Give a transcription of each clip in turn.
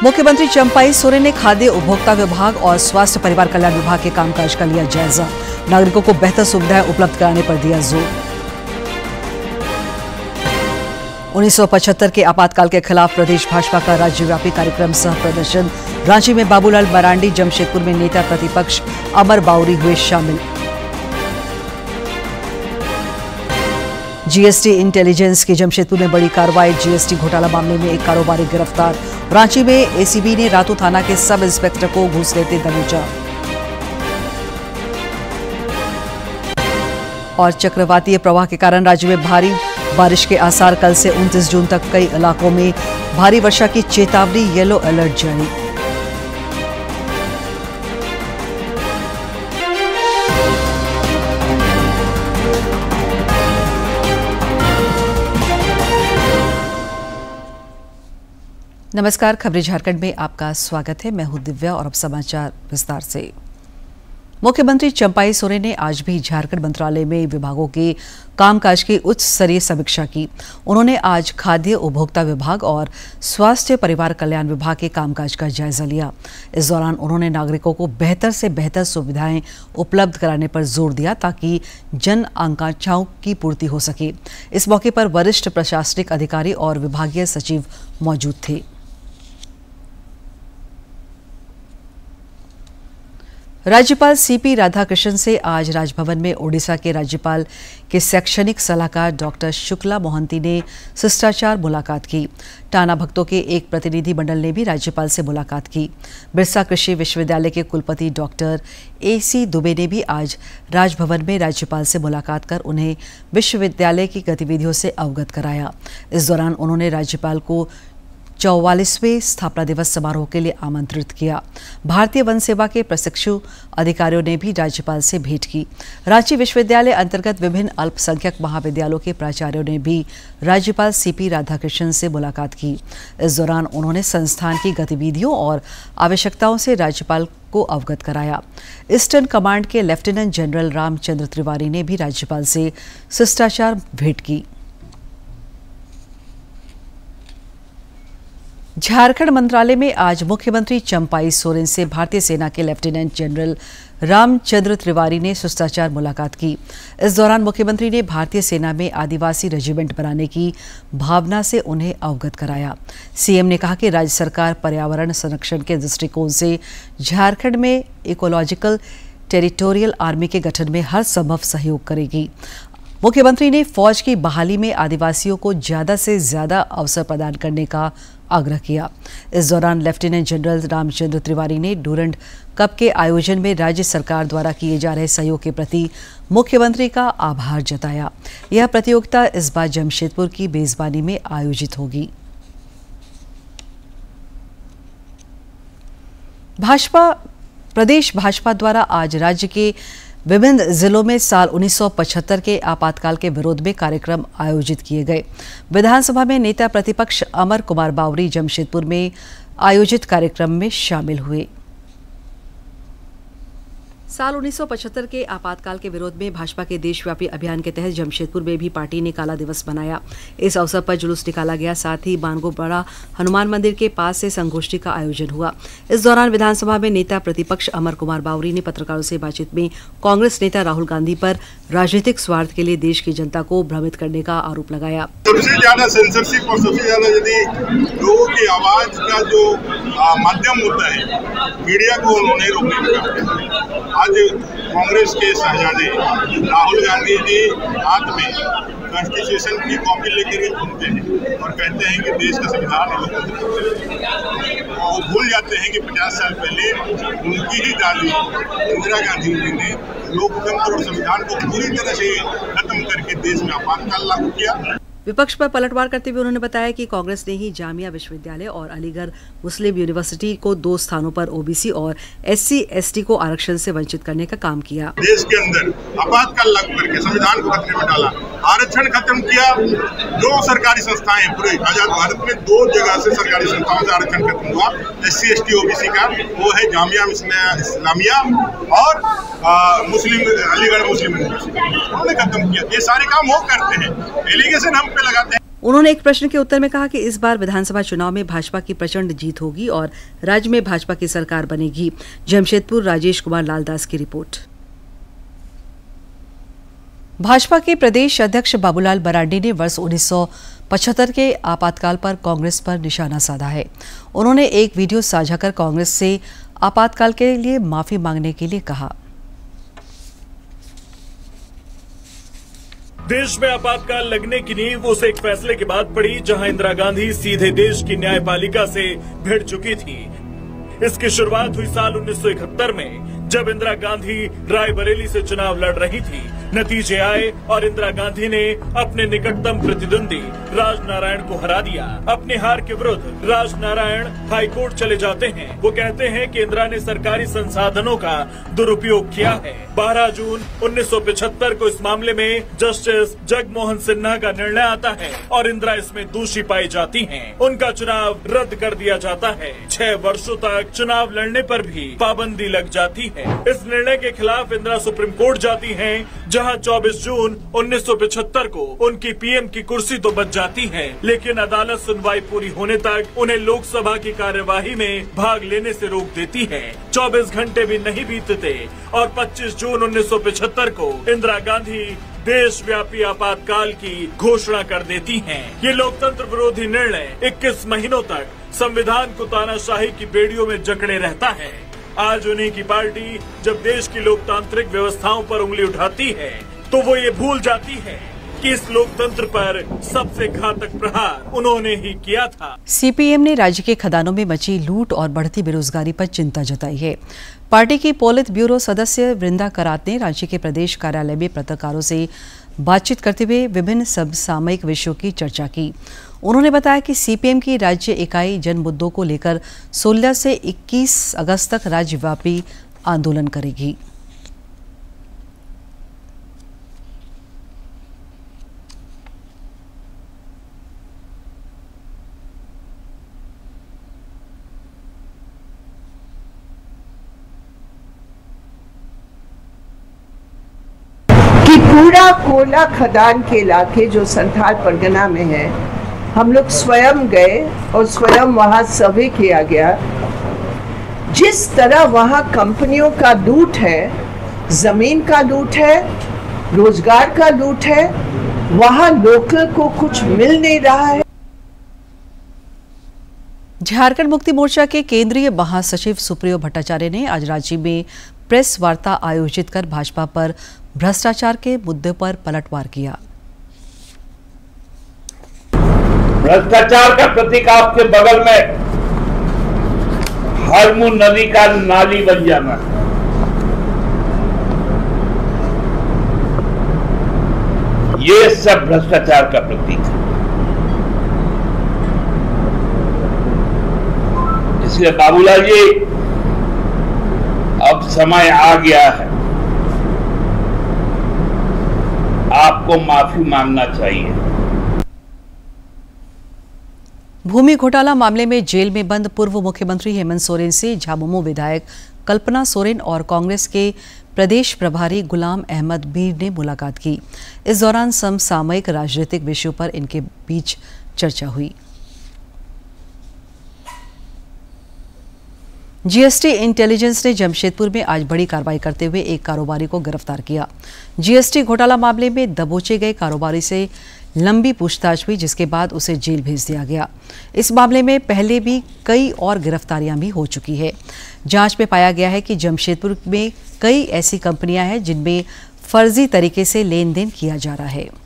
मुख्यमंत्री चंपाई सोरेन ने खाद्य उपभोक्ता विभाग और स्वास्थ्य परिवार कल्याण विभाग के कामकाज का लिया जायजा। नागरिकों को बेहतर सुविधाएं उपलब्ध कराने पर दिया जोर। 1975 के आपातकाल के खिलाफ प्रदेश भाजपा का राज्यव्यापी कार्यक्रम सह प्रदर्शन। रांची में बाबूलाल मरांडी, जमशेदपुर में नेता प्रतिपक्ष अमर बाउरी हुए शामिल। जीएसटी इंटेलिजेंस की जमशेदपुर में बड़ी कार्रवाई। जीएसटी घोटाला मामले में एक कारोबारी गिरफ्तार। रांची में एसीबी ने रातू थाना के सब इंस्पेक्टर को घूस लेते दबोचा। और चक्रवातीय प्रवाह के कारण राज्य में भारी बारिश के आसार। कल से 29 जून तक कई इलाकों में भारी वर्षा की चेतावनी, येलो अलर्ट जारी। नमस्कार, खबरें झारखंड में आपका स्वागत है। मैं हूं दिव्या और अब समाचार विस्तार से। मुख्यमंत्री चंपाई सोरेन ने आज भी झारखंड मंत्रालय में विभागों के कामकाज की उच्च स्तरीय समीक्षा की। उन्होंने आज खाद्य उपभोक्ता विभाग और स्वास्थ्य परिवार कल्याण विभाग के कामकाज का जायजा लिया। इस दौरान उन्होंने नागरिकों को बेहतर से बेहतर सुविधाएं उपलब्ध कराने पर जोर दिया ताकि जन आकांक्षाओं की पूर्ति हो सके। इस मौके पर वरिष्ठ प्रशासनिक अधिकारी और विभागीय सचिव मौजूद थे। राज्यपाल सीपी राधाकृष्णन से आज राजभवन में ओडिशा के राज्यपाल के शैक्षणिक सलाहकार डॉक्टर शुक्ला मोहंती ने शिष्टाचार मुलाकात की। टाना भक्तों के एक प्रतिनिधि मंडल ने भी राज्यपाल से मुलाकात की। बिरसा कृषि विश्वविद्यालय के कुलपति डॉक्टर AC दुबे ने भी आज राजभवन में राज्यपाल से मुलाकात कर उन्हें विश्वविद्यालय की गतिविधियों से अवगत कराया। इस दौरान उन्होंने राज्यपाल को 44वें स्थापना दिवस समारोह के लिए आमंत्रित किया। भारतीय वन सेवा के प्रशिक्षु अधिकारियों ने भी राज्यपाल से भेंट की। रांची विश्वविद्यालय अंतर्गत विभिन्न अल्पसंख्यक महाविद्यालयों के प्राचार्यों ने भी राज्यपाल सीपी राधाकृष्णन से मुलाकात की। इस दौरान उन्होंने संस्थान की गतिविधियों और आवश्यकताओं से राज्यपाल को अवगत कराया। ईस्टर्न कमांड के लेफ्टिनेंट जनरल रामचंद्र तिवारी ने भी राज्यपाल से शिष्टाचार भेंट की। झारखंड मंत्रालय में आज मुख्यमंत्री चंपाई सोरेन से भारतीय सेना के लेफ्टिनेंट जनरल रामचंद्र तिवारी ने शिष्टाचार मुलाकात की। इस दौरान मुख्यमंत्री ने भारतीय सेना में आदिवासी रेजिमेंट बनाने की भावना से उन्हें अवगत कराया। सीएम ने कहा कि राज्य सरकार पर्यावरण संरक्षण के दृष्टिकोण से झारखंड में इकोलॉजिकल टेरिटोरियल आर्मी के गठन में हर संभव सहयोग करेगी। मुख्यमंत्री ने फौज की बहाली में आदिवासियों को ज्यादा से ज्यादा अवसर प्रदान करने का आग्रह किया। इस दौरान लेफ्टिनेंट जनरल रामचंद्र तिवारी ने डूरंड कप के आयोजन में राज्य सरकार द्वारा किए जा रहे सहयोग के प्रति मुख्यमंत्री का आभार जताया। यह प्रतियोगिता इस बार जमशेदपुर की मेजबानी में आयोजित होगी। प्रदेश भाजपा द्वारा आज राज्य के विभिन्न जिलों में साल 1975 के आपातकाल के विरोध में कार्यक्रम आयोजित किए गए। विधानसभा में नेता प्रतिपक्ष अमर कुमार बावरी जमशेदपुर में आयोजित कार्यक्रम में शामिल हुए। साल 1975 के आपातकाल के विरोध में भाजपा के देशव्यापी अभियान के तहत जमशेदपुर में भी पार्टी ने काला दिवस मनाया। इस अवसर पर जुलूस निकाला गया। साथ ही बानगोपाड़ा हनुमान मंदिर के पास से संगोष्ठी का आयोजन हुआ। इस दौरान विधानसभा में नेता प्रतिपक्ष अमर कुमार बावरी ने पत्रकारों से बातचीत में कांग्रेस नेता राहुल गांधी पर राजनीतिक स्वार्थ के लिए देश की जनता को भ्रमित करने का आरोप लगाया। सबसे ज्यादा सेंसरशिप और सबसे ज्यादा यदि लोगों की आवाज का जो माध्यम होता है, मीडिया को उन्होंने रोकने लगा। आज कांग्रेस के शहजादे राहुल गांधी जी हाथ में कॉन्स्टिट्यूशन की कॉपी लेकर घूमते हैं और कहते हैं कि देश का संविधान वो भूल जाते हैं कि 50 साल पहले उनकी ही दादी इंदिरा गांधी जी ने लोकतंत्र और संविधान को पूरी तरह से खत्म करके देश में आपातकाल लागू किया। विपक्ष पर पलटवार करते हुए उन्होंने बताया कि कांग्रेस ने ही जामिया विश्वविद्यालय और अलीगढ़ मुस्लिम यूनिवर्सिटी को 2 स्थानों पर ओबीसी और SC/ST को आरक्षण से वंचित करने का काम किया। देश के अंदर आपातकाल लागू करके संविधान को खतरे में डाला, आरक्षण खत्म किया। 2 सरकारी संस्थाएं पूरे आजाद भारत में 2 जगह से सरकारी संस्थाओं से आरक्षण खत्म हुआ। SC/ST OBC का वो है जामिया इस्लामिया और मुस्लिम अलीगढ़ मुस्लिम यूनिवर्सिटी, उन्होंने खत्म किया। ये सारे काम वो करते हैं, एलिगेशन हम पे लगाते हैं। उन्होंने एक प्रश्न के उत्तर में कहा कि इस बार विधानसभा चुनाव में भाजपा की प्रचंड जीत होगी और राज्य में भाजपा की सरकार बनेगी। जमशेदपुर, राजेश कुमार लालदास की रिपोर्ट। भाजपा के प्रदेश अध्यक्ष बाबूलाल मरांडी ने वर्ष 1975 के आपातकाल पर कांग्रेस पर निशाना साधा है। उन्होंने एक वीडियो साझा कर कांग्रेस से आपातकाल के लिए माफी मांगने के लिए कहा। देश में आपातकाल लगने की नींव उस एक फैसले के बाद पड़ी जहां इंदिरा गांधी सीधे देश की न्यायपालिका से भिड़ चुकी थी। इसकी शुरुआत हुई साल 1971 में, जब इंदिरा गांधी रायबरेली से चुनाव लड़ रही थी। नतीजे आए और इंदिरा गांधी ने अपने निकटतम प्रतिद्वंदी राजनारायण को हरा दिया। अपनी हार के विरुद्ध राजनारायण हाईकोर्ट चले जाते हैं। वो कहते हैं कि इंदिरा ने सरकारी संसाधनों का दुरुपयोग किया है। 12 जून 1975 को इस मामले में जस्टिस जगमोहन सिन्हा का निर्णय आता है और इंदिरा इसमें दोषी पाई जाती हैं। उनका चुनाव रद्द कर दिया जाता है। 6 वर्षों तक चुनाव लड़ने पर भी पाबंदी लग जाती है। इस निर्णय के खिलाफ इंदिरा सुप्रीम कोर्ट जाती हैं, जहां 24 जून 1975 को उनकी पीएम की कुर्सी तो बच जाती है, लेकिन अदालत सुनवाई पूरी होने तक उन्हें लोकसभा की कार्यवाही में भाग लेने से रोक देती है। 24 घंटे भी नहीं बीतते और 25 जून 1975 को इंदिरा गांधी देशव्यापी आपातकाल की घोषणा कर देती हैं। ये लोकतंत्र विरोधी निर्णय 21 महीनों तक संविधान को तानाशाही की बेड़ियों में जकड़े रहता है। आज उन्हीं की पार्टी जब देश की लोकतांत्रिक व्यवस्थाओं पर उंगली उठाती है, तो वो ये भूल जाती है कि इस लोकतंत्र पर सबसे घातक प्रहार उन्होंने ही किया था। सीपीएम ने राज्य के खदानों में मची लूट और बढ़ती बेरोजगारी पर चिंता जताई है। पार्टी की पोलित ब्यूरो सदस्य वृंदा करात ने रांची के प्रदेश कार्यालय में पत्रकारों से बातचीत करते हुए विभिन्न समसामयिक विषयों की चर्चा की। उन्होंने बताया कि सीपीएम की राज्य इकाई जन मुद्दों को लेकर 16 से 21 अगस्त तक राज्यव्यापी आंदोलन करेगी। पूरा कोला खदान के इलाके जो संथाल परगना में है, हम लोग स्वयं गए और स्वयं वहां सर्वे किया गया। जिस तरह वहां कंपनियों का लूट है, जमीन का लूट है, रोजगार का लूट है, वहां लोकल को कुछ मिल नहीं रहा है। झारखंड मुक्ति मोर्चा के केंद्रीय महासचिव सुप्रियो भट्टाचार्य ने आज रांची में प्रेस वार्ता आयोजित कर भाजपा पर भ्रष्टाचार के मुद्दे पर पलटवार किया। भ्रष्टाचार का प्रतीक आपके बगल में हरमू नदी का नाली बन जाना, ये सब भ्रष्टाचार का प्रतीक है। इसलिए बाबूलाल जी, अब समय आ गया है, आपको माफी मांगना चाहिए। भूमि घोटाला मामले में जेल में बंद पूर्व मुख्यमंत्री हेमंत सोरेन से झामुमो विधायक कल्पना सोरेन और कांग्रेस के प्रदेश प्रभारी गुलाम अहमद मीर ने मुलाकात की। इस दौरान समसामयिक राजनीतिक विषयों पर इनके बीच चर्चा हुई। जीएसटी इंटेलिजेंस ने जमशेदपुर में आज बड़ी कार्रवाई करते हुए एक कारोबारी को गिरफ्तार किया। जीएसटी घोटाला मामले में दबोचे गए कारोबारी से लंबी पूछताछ हुई, जिसके बाद उसे जेल भेज दिया गया। इस मामले में पहले भी कई और गिरफ्तारियां भी हो चुकी है। जांच में पाया गया है कि जमशेदपुर में कई ऐसी कंपनियां हैं जिनमें फर्जी तरीके से लेन देन किया जा रहा है।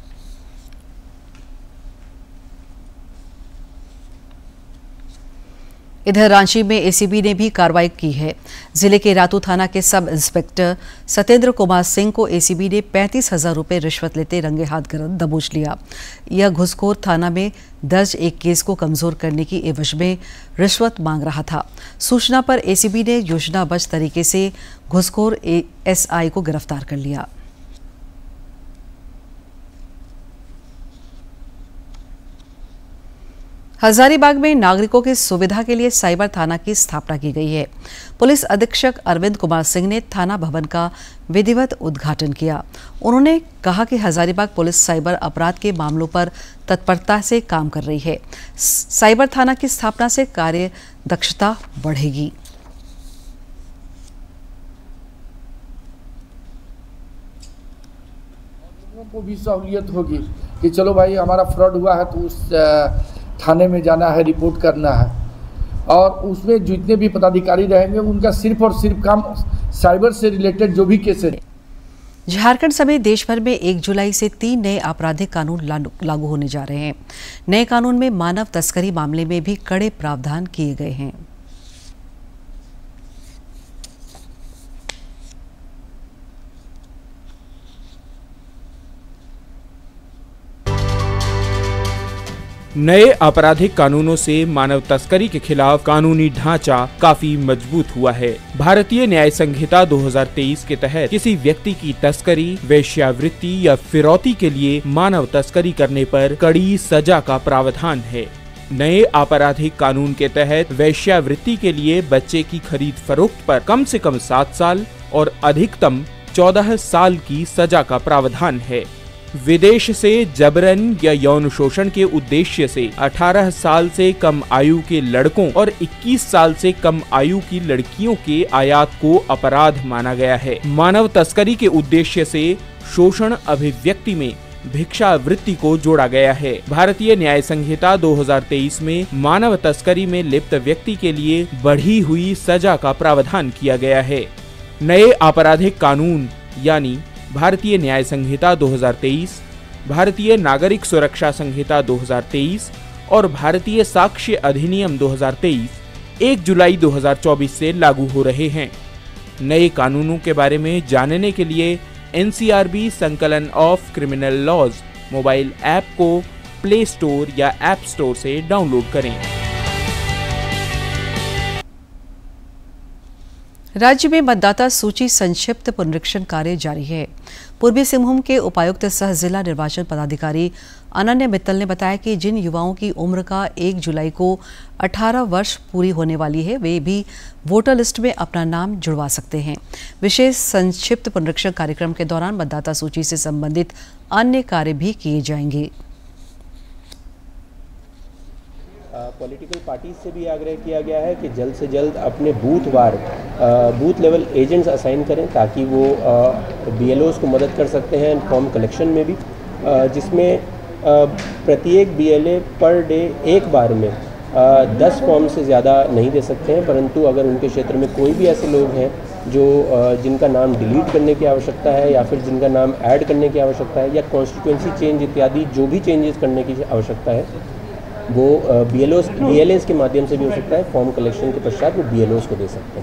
इधर रांची में एसीबी ने भी कार्रवाई की है। जिले के रातू थाना के सब इंस्पेक्टर सत्येंद्र कुमार सिंह को एसीबी ने 35,000 रुपये रिश्वत लेते रंगे हाथ दबोच लिया। यह घुसखोर थाना में दर्ज एक केस को कमजोर करने की एवज में रिश्वत मांग रहा था। सूचना पर एसीबी ने योजनाबद्ध तरीके से घुसखोर एसआई को गिरफ्तार कर लिया। हजारीबाग में नागरिकों की सुविधा के लिए साइबर थाना की स्थापना की गई है। पुलिस अधीक्षक अरविंद कुमार सिंह ने थाना भवन का विधिवत उद्घाटन किया। उन्होंने कहा कि हजारीबाग पुलिस साइबर अपराध के मामलों पर तत्परता से काम कर रही है। साइबर थाना की स्थापना से कार्य दक्षता बढ़ेगी। को भी सहूलियत होगी कि चलो भाई हमारा फ्रॉड हुआ है तो उस थाने में जाना है, रिपोर्ट करना है, और उसमें जितने भी पदाधिकारी रहेंगे उनका सिर्फ और सिर्फ काम साइबर से रिलेटेड जो भी केस है। झारखंड समेत देश भर में 1 जुलाई से 3 नए आपराधिक कानून लागू होने जा रहे हैं। नए कानून में मानव तस्करी मामले में भी कड़े प्रावधान किए गए हैं। नए आपराधिक कानूनों से मानव तस्करी के खिलाफ कानूनी ढांचा काफी मजबूत हुआ है। भारतीय न्याय संहिता 2023 के तहत किसी व्यक्ति की तस्करी, वेश्यावृत्ति या फिरौती के लिए मानव तस्करी करने पर कड़ी सजा का प्रावधान है। नए आपराधिक कानून के तहत वेश्यावृत्ति के लिए बच्चे की खरीद फरोख्त पर कम से कम 7 साल और अधिकतम 14 साल की सजा का प्रावधान है। विदेश से जबरन या यौन शोषण के उद्देश्य से 18 साल से कम आयु के लड़कों और 21 साल से कम आयु की लड़कियों के आयात को अपराध माना गया है। मानव तस्करी के उद्देश्य से शोषण अभिव्यक्ति में भिक्षावृत्ति को जोड़ा गया है। भारतीय न्याय संहिता 2023 में मानव तस्करी में लिप्त व्यक्ति के लिए बढ़ी हुई सजा का प्रावधान किया गया है। नए आपराधिक कानून यानी भारतीय न्याय संहिता 2023, भारतीय नागरिक सुरक्षा संहिता 2023 और भारतीय साक्ष्य अधिनियम 2023 1 जुलाई 2024 से लागू हो रहे हैं। नए कानूनों के बारे में जानने के लिए NCRB संकलन of criminal laws mobile app को प्ले स्टोर या ऐप स्टोर से डाउनलोड करें। राज्य में मतदाता सूची संक्षिप्त पुनरीक्षण कार्य जारी है। पूर्वी सिंहभूम के उपायुक्त सह जिला निर्वाचन पदाधिकारी अनन्य मित्तल ने बताया कि जिन युवाओं की उम्र का 1 जुलाई को 18 वर्ष पूरी होने वाली है, वे भी वोटर लिस्ट में अपना नाम जुड़वा सकते हैं। विशेष संक्षिप्त पुनरीक्षण कार्यक्रम के दौरान मतदाता सूची से संबंधित अन्य कार्य भी किए जाएंगे। पॉलिटिकल पार्टीज से भी आग्रह किया गया है कि जल्द से जल्द अपने बूथ लेवल एजेंट्स असाइन करें ताकि वो BLOs को मदद कर सकते हैं फॉर्म कलेक्शन में भी, जिसमें प्रत्येक BLA पर डे एक बार में 10 फॉर्म से ज़्यादा नहीं दे सकते हैं। परंतु अगर उनके क्षेत्र में कोई भी ऐसे लोग हैं जो जिनका नाम डिलीट करने की आवश्यकता है या फिर जिनका नाम ऐड करने की आवश्यकता है या कॉन्स्टिट्यूएंसी चेंज इत्यादि जो भी चेंजेस करने की आवश्यकता है, वो BLAs के माध्यम से भी हो सकता है। फॉर्म कलेक्शन के पश्चात वो BLOs को दे सकते हैं।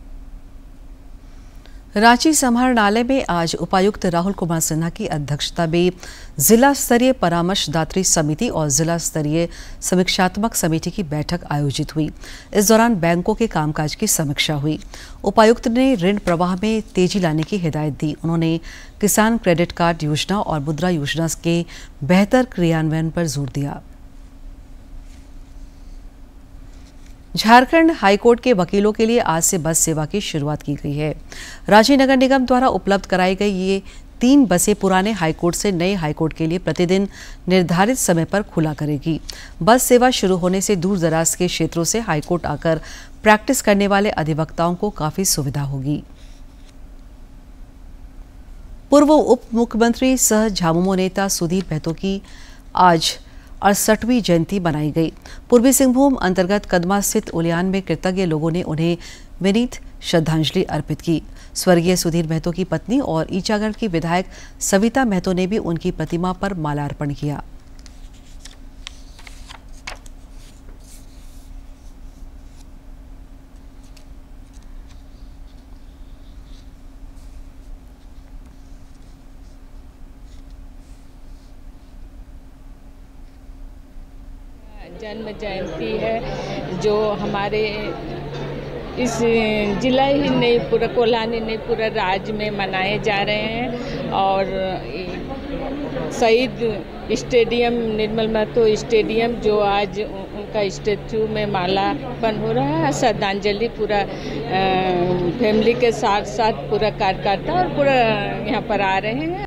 रांची समाहरणालय में आज उपायुक्त राहुल कुमार सिन्हा की अध्यक्षता में जिला स्तरीय परामर्शदात्री समिति और जिला स्तरीय समीक्षात्मक समिति की बैठक आयोजित हुई। इस दौरान बैंकों के कामकाज की समीक्षा हुई। उपायुक्त ने ऋण प्रवाह में तेजी लाने की हिदायत दी। उन्होंने किसान क्रेडिट कार्ड योजना और मुद्रा योजना के बेहतर क्रियान्वयन पर जोर दिया। झारखंड हाईकोर्ट के वकीलों के लिए आज से बस सेवा की शुरुआत की गई है। रांची नगर निगम द्वारा उपलब्ध कराई गई ये 3 बसें पुराने हाईकोर्ट से नए हाईकोर्ट के लिए प्रतिदिन निर्धारित समय पर खुला करेगी। बस सेवा शुरू होने से दूर दराज के क्षेत्रों से हाईकोर्ट आकर प्रैक्टिस करने वाले अधिवक्ताओं को काफी सुविधा होगी। पूर्व उप मुख्यमंत्री सह झामुमो नेता सुधीर महतो की आज 68वीं जयंती मनाई गई। पूर्वी सिंहभूम अंतर्गत कदमा स्थित उलियान में कृतज्ञ लोगों ने उन्हें विनीत श्रद्धांजलि अर्पित की। स्वर्गीय सुधीर महतो की पत्नी और ईचागढ़ की विधायक सविता महतो ने भी उनकी प्रतिमा पर माल्यार्पण किया। जन्म जयंती है जो हमारे इस जिला ही नहीं पूरा कोल्हानी नहीं पूरा राज्य में मनाए जा रहे हैं। और शहीद स्टेडियम निर्मल महतो स्टेडियम जो आज का स्टैचू में मालापन हो रहा है। श्रद्धांजलि पूरा फैमिली के साथ साथ पूरा कार्यकर्ता और पूरा यहाँ पर आ रहे हैं।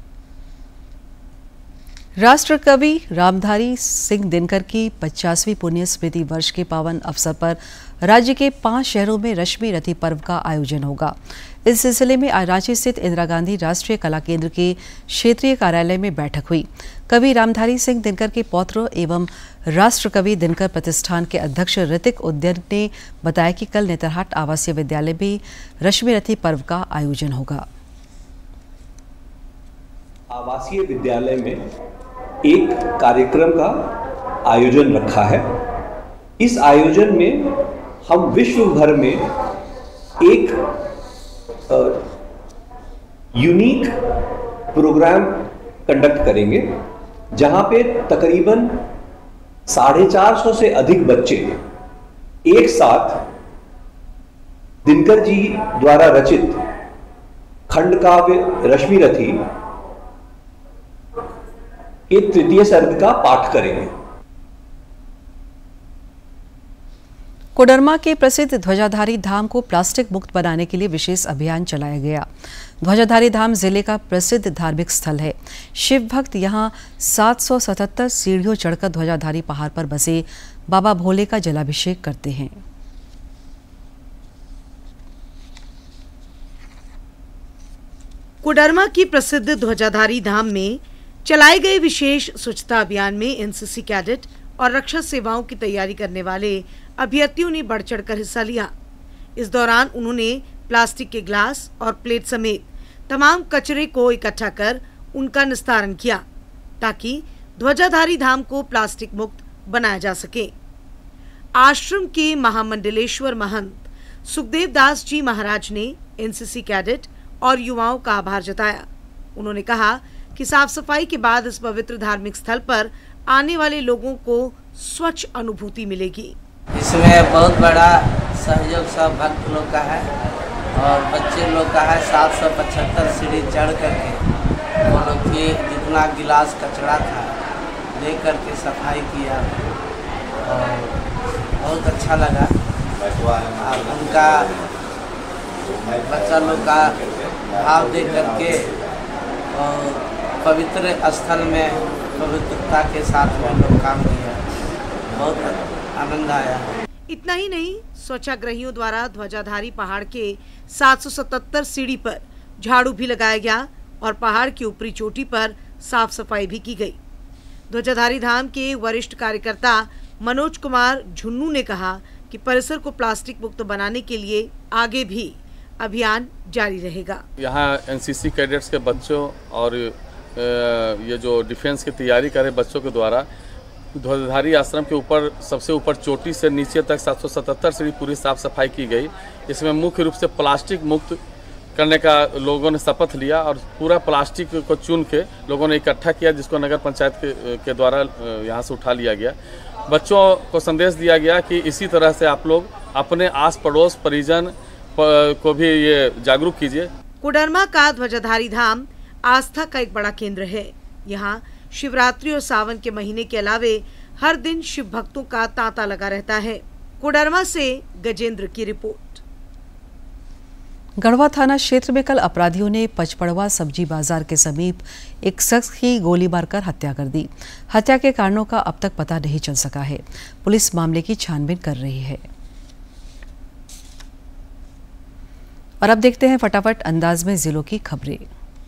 राष्ट्र कवि रामधारी सिंह दिनकर की 50वीं पुण्य स्मृति वर्ष के पावन अवसर पर राज्य के 5 शहरों में रश्मि रथी पर्व का आयोजन होगा। इस सिलसिले में आज रांची स्थित इंदिरा गांधी राष्ट्रीय कला केंद्र के क्षेत्रीय कार्यालय में बैठक हुई। कवि रामधारी सिंह दिनकर के पौत्र एवं राष्ट्र कवि दिनकर प्रतिष्ठान के अध्यक्ष ऋतिक उद्यन ने बताया कि कल नेतरहाट आवासीय विद्यालय में रश्मि रथी पर्व का आयोजन होगा। आवासीय विद्यालय में एक कार्यक्रम का आयोजन रखा है। इस आयोजन में हम विश्व भर में एक यूनिक प्रोग्राम कंडक्ट करेंगे, जहां पे तकरीबन 450 से अधिक बच्चे एक साथ दिनकर जी द्वारा रचित खंडकाव्य रश्मि रथी के 3य सर्ग का पाठ करेंगे। कोडरमा के प्रसिद्ध ध्वजाधारी धाम को प्लास्टिक मुक्त बनाने के लिए विशेष अभियान चलाया गया। ध्वजाधारी धाम जिले का प्रसिद्ध धार्मिक स्थल है। शिव भक्त यहां 777 सीढ़ियों चढ़कर ध्वजाधारी पहाड़ पर बसे बाबा भोले का जलाभिषेक करते हैं। कोडरमा की प्रसिद्ध ध्वजाधारी धाम में चलाए गए विशेष स्वच्छता अभियान में एनसीसी कैडेट और रक्षा सेवाओं की तैयारी करने वाले अभ्यर्थियों ने बढ़ चढ़कर हिस्सा लिया। इस दौरान उन्होंने प्लास्टिक के ग्लास और प्लेट समेत तमाम कचरे को इकट्ठा कर उनका निस्तारण किया, ताकि ध्वजाधारी धाम को प्लास्टिक मुक्त बनाया जा सके। आश्रम के महामंडलेश्वर महंत सुखदेव दास जी महाराज ने एनसीसी कैडेट और युवाओं का आभार जताया। उन्होंने कहा कि साफ सफाई के बाद इस पवित्र धार्मिक स्थल पर आने वाले लोगों को स्वच्छ अनुभूति मिलेगी। इसमें बहुत बड़ा सहयोग सब भक्त लोग का है और बच्चे लोग का है। 775 सीढ़ी चढ़ करके वो लोग के जितना गिलास कचरा था ले करके सफाई किया और बहुत अच्छा लगा। और उनका बच्चा लोग का भाव देख करके और पवित्र स्थल में पवित्रता के साथ में लोग काम किया, बहुत आनंद आया। इतना ही नहीं, स्वच्छाग्रहियों द्वारा ध्वजाधारी पहाड़ के 777 सीढ़ी पर झाड़ू भी लगाया गया और पहाड़ की ऊपरी चोटी पर साफ सफाई भी की गई। ध्वजाधारी धाम के वरिष्ठ कार्यकर्ता मनोज कुमार झुन्नू ने कहा कि परिसर को प्लास्टिक मुक्त बनाने के लिए आगे भी अभियान जारी रहेगा। यहाँ एनसीसी कैडेट्स के बच्चों और ये जो डिफेंस की तैयारी कर रहे बच्चों के द्वारा ध्वजाधारी आश्रम के ऊपर सबसे ऊपर चोटी से नीचे तक 777 सीढ़ी पूरी साफ सफाई की गई। इसमें मुख्य रूप से प्लास्टिक मुक्त करने का लोगों ने शपथ लिया और पूरा प्लास्टिक को चुन के लोगों ने इकट्ठा किया, जिसको नगर पंचायत के द्वारा यहाँ से उठा लिया गया। बच्चों को संदेश दिया गया कि इसी तरह से आप लोग अपने आस पड़ोस परिजन को भी ये जागरूक कीजिए। कोडरमा का ध्वजाधारी धाम आस्था का एक बड़ा केंद्र है। यहाँ शिवरात्रि और सावन के महीने के अलावे हर दिन शिव भक्तों का तांता लगा रहता है। कोडरमा से गजेंद्र की रिपोर्ट। गढ़वा थाना क्षेत्र में कल अपराधियों ने पचपड़वा सब्जी बाजार के समीप एक शख्स की गोली मारकर हत्या कर दी। हत्या के कारणों का अब तक पता नहीं चल सका है। पुलिस मामले की छानबीन कर रही है। और अब देखते हैं फटाफट अंदाज में जिलों की खबरें।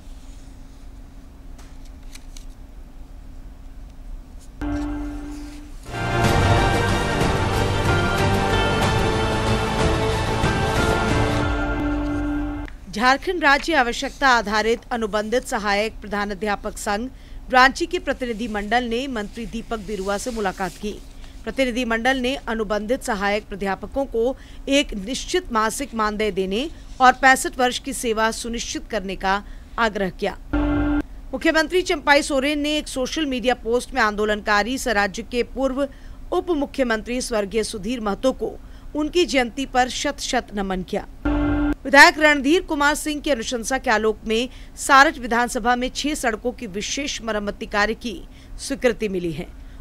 झारखंड राज्य आवश्यकता आधारित अनुबंधित सहायक प्रधानाध्यापक संघ रांची के प्रतिनिधि मंडल ने मंत्री दीपक बिरुआ से मुलाकात की। प्रतिनिधि मंडल ने अनुबंधित सहायक प्राध्यापकों को एक निश्चित मासिक मानदेय देने और 65 वर्ष की सेवा सुनिश्चित करने का आग्रह किया। मुख्यमंत्री चंपाई सोरेन ने एक सोशल मीडिया पोस्ट में आंदोलनकारी राज्य के पूर्व उप मुख्यमंत्री स्वर्गीय सुधीर महतो को उनकी जयंती पर शत शत नमन किया। विधायक रणधीर कुमार सिंह की अनुशंसा के आलोक में सारठ विधानसभा में 6 सड़कों की विशेष मरम्मती कार्य की स्वीकृति मिली है।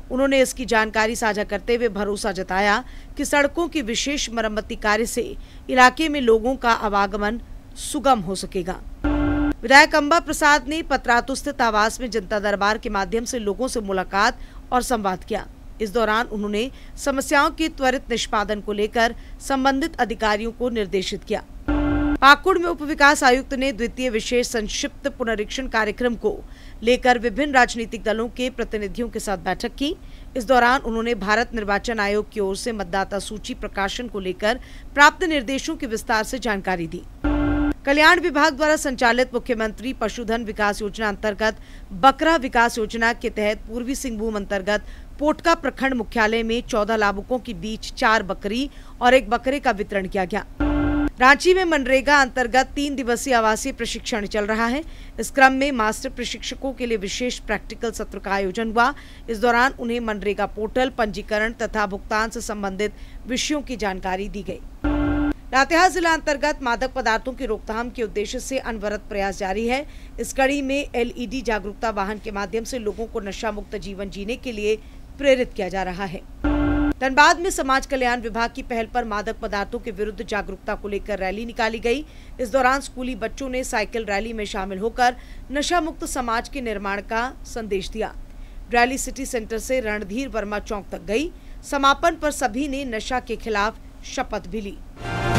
उन्होंने इसकी जानकारी साझा करते हुए भरोसा जताया कि सड़कों की विशेष मरम्मती कार्य से इलाके में लोगों का आवागमन सुगम हो सकेगा। विधायक अंबा प्रसाद ने पतरातू स्थित आवास में जनता दरबार के माध्यम से लोगों से मुलाकात और संवाद किया। इस दौरान उन्होंने समस्याओं के त्वरित निष्पादन को लेकर संबंधित अधिकारियों को निर्देशित किया। पाकुड़ में उप विकास आयुक्त ने द्वितीय विशेष संक्षिप्त पुनरीक्षण कार्यक्रम को लेकर विभिन्न राजनीतिक दलों के प्रतिनिधियों के साथ बैठक की। इस दौरान उन्होंने भारत निर्वाचन आयोग की ओर से मतदाता सूची प्रकाशन को लेकर प्राप्त निर्देशों की विस्तार से जानकारी दी। कल्याण विभाग द्वारा संचालित मुख्यमंत्री पशुधन विकास योजना अंतर्गत बकरा विकास योजना के तहत पूर्वी सिंहभूम अंतर्गत पोटका प्रखंड मुख्यालय में 14 लाभुकों के बीच 4 बकरी और 1 बकरे का वितरण किया गया। रांची में मनरेगा अंतर्गत 3 दिवसीय आवासीय प्रशिक्षण चल रहा है। इस क्रम में मास्टर प्रशिक्षकों के लिए विशेष प्रैक्टिकल सत्र का आयोजन हुआ। इस दौरान उन्हें मनरेगा पोर्टल, पंजीकरण तथा भुगतान से संबंधित विषयों की जानकारी दी गई। लातेहार जिला अंतर्गत मादक पदार्थों की रोकथाम के उद्देश्य से अनवरत प्रयास जारी है। इस कड़ी में LED जागरूकता वाहन के माध्यम से लोगों को नशा मुक्त जीवन जीने के लिए प्रेरित किया जा रहा है। धनबाद में समाज कल्याण विभाग की पहल पर मादक पदार्थों के विरुद्ध जागरूकता को लेकर रैली निकाली गई। इस दौरान स्कूली बच्चों ने साइकिल रैली में शामिल होकर नशा मुक्त समाज के निर्माण का संदेश दिया। रैली सिटी सेंटर से रणधीर वर्मा चौक तक गई। समापन पर सभी ने नशा के खिलाफ शपथ भी ली।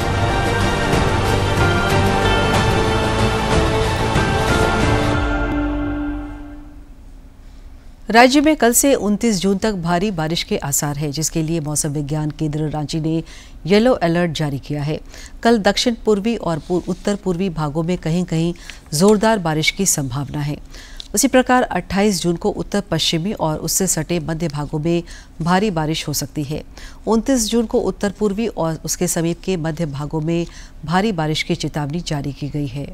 राज्य में कल से 29 जून तक भारी बारिश के आसार है, जिसके लिए मौसम विज्ञान केंद्र रांची ने येलो अलर्ट जारी किया है। कल दक्षिण पूर्वी और उत्तर पूर्वी भागों में कहीं कहीं जोरदार बारिश की संभावना है। उसी प्रकार 28 जून को उत्तर पश्चिमी और उससे सटे मध्य भागों में भारी बारिश हो सकती है। 29 जून को उत्तर पूर्वी और उसके समीप के मध्य भागों में भारी बारिश की चेतावनी जारी की गई है।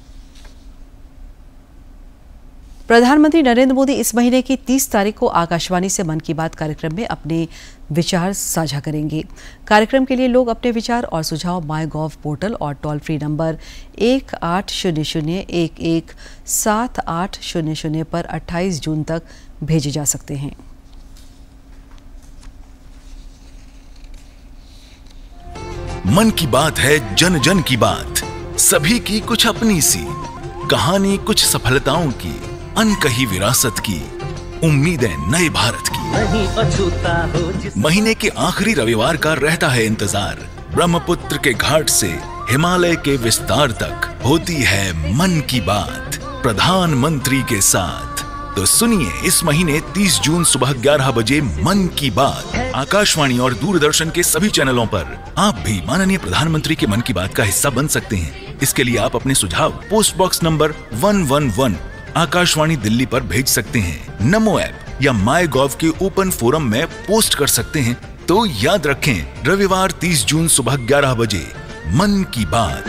प्रधानमंत्री नरेंद्र मोदी इस महीने की 30 तारीख को आकाशवाणी से मन की बात कार्यक्रम में अपने विचार साझा करेंगे। कार्यक्रम के लिए लोग अपने विचार और सुझाव MyGov पोर्टल और टोल फ्री नंबर 1800-117800 पर 28 जून तक भेजे जा सकते हैं। मन की बात है जन जन की बात, सभी की कुछ अपनी सी कहानी, कुछ सफलताओं की, अनकही विरासत की, उम्मीदें नए भारत की। महीने के आखिरी रविवार का रहता है इंतजार। ब्रह्मपुत्र के घाट से हिमालय के विस्तार तक होती है मन की बात प्रधानमंत्री के साथ। तो सुनिए इस महीने 30 जून सुबह 11 बजे मन की बात आकाशवाणी और दूरदर्शन के सभी चैनलों पर। आप भी माननीय प्रधानमंत्री के मन की बात का हिस्सा बन सकते हैं। इसके लिए आप अपने सुझाव post box number 111 Akashvani Delhi पर भेज सकते हैं। नमो ऐप या MyGov के ओपन फोरम में पोस्ट कर सकते हैं। तो याद रखें, रविवार 30 जून सुबह 11 बजे मन की बात।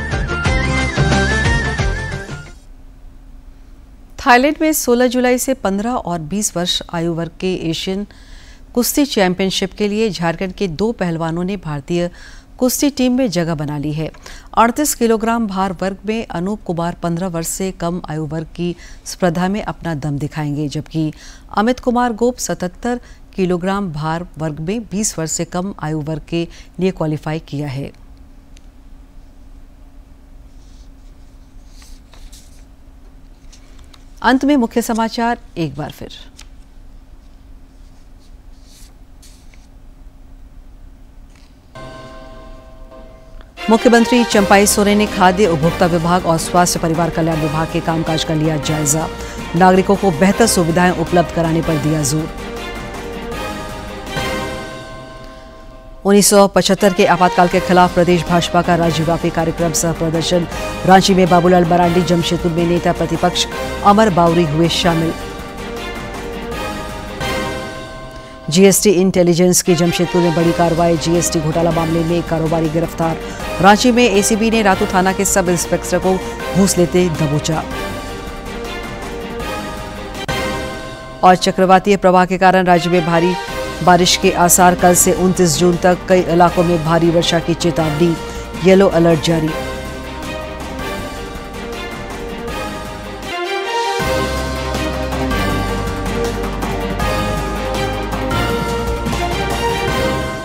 थाईलैंड में 16 जुलाई से 15 और 20 वर्ष आयु वर्ग के एशियन कुश्ती चैंपियनशिप के लिए झारखंड के 2 पहलवानों ने भारतीय कुश्ती टीम में जगह बना ली है। 38 किलोग्राम भार वर्ग में अनूप कुमार 15 वर्ष से कम आयु वर्ग की स्पर्धा में अपना दम दिखाएंगे, जबकि अमित कुमार गोप 77 किलोग्राम भार वर्ग में 20 वर्ष से कम आयु वर्ग के लिए क्वालिफाई किया है। अंत में मुख्य समाचार एक बार फिर। मुख्यमंत्री चंपाई सोरेन ने खाद्य उपभोक्ता विभाग और स्वास्थ्य परिवार कल्याण विभाग के कामकाज का लिया जायजा। नागरिकों को बेहतर सुविधाएं उपलब्ध कराने पर दिया जोर। 1975 के आपातकाल के खिलाफ प्रदेश भाजपा का राज्यव्यापी कार्यक्रम सह प्रदर्शन। रांची में बाबूलाल मरांडी, जमशेदपुर में नेता प्रतिपक्ष अमर बाउरी हुए शामिल। जीएसटी इंटेलिजेंस की जमशेदपुर में बड़ी कार्रवाई। जीएसटी घोटाला मामले में एक कारोबारी गिरफ्तार। रांची में एसीबी ने रातू थाना के सब इंस्पेक्टर को घूस लेते दबोचा। और चक्रवातीय प्रवाह के कारण राज्य में भारी बारिश के आसार। कल से 29 जून तक कई इलाकों में भारी वर्षा की चेतावनी। येलो अलर्ट जारी।